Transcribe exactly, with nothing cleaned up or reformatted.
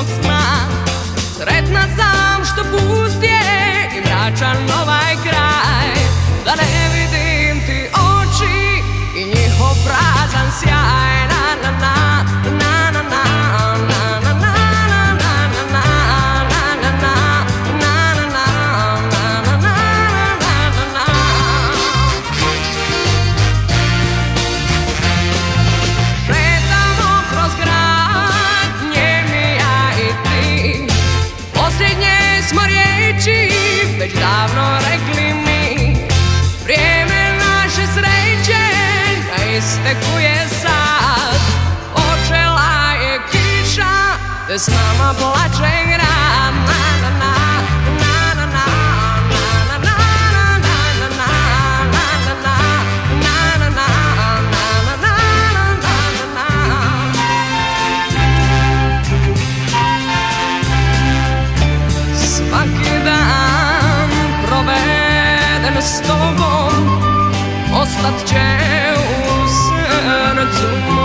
tužnog sna. Sretna sam što pust je i mračan ovaj kraj, da ne vidim ti oči i njihov prazan sjaj. Na na na, na na na, na na na, na na na, na na na, na na na, na na na. Šetamo kroz grad, njemi ja i ti, posljednje smo riječi već davno rekli mi. Vrijeme naše sreće na isteku je sad, počela je kiša te s nama plače grad. Na na na, na na na, na na na, na na na, na na na, na na na, na na na. Svaki dan proveden s tobom ostat će u srcu